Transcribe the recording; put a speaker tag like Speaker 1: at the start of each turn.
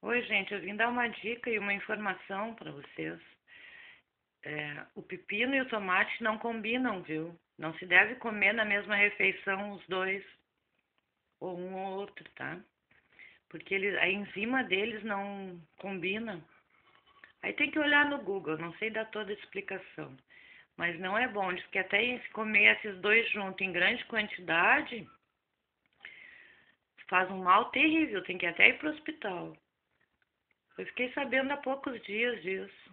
Speaker 1: Oi, gente, eu vim dar uma dica e uma informação para vocês. O pepino e o tomate não combinam, viu? Não se deve comer na mesma refeição os dois, ou um ou outro, tá? Porque a enzima deles não combina. Aí tem que olhar no Google, não sei dar toda a explicação. Mas não é bom, diz que até se comer esses dois juntos em grande quantidade, faz um mal terrível, tem que até ir pro hospital. Eu fiquei sabendo há poucos dias disso.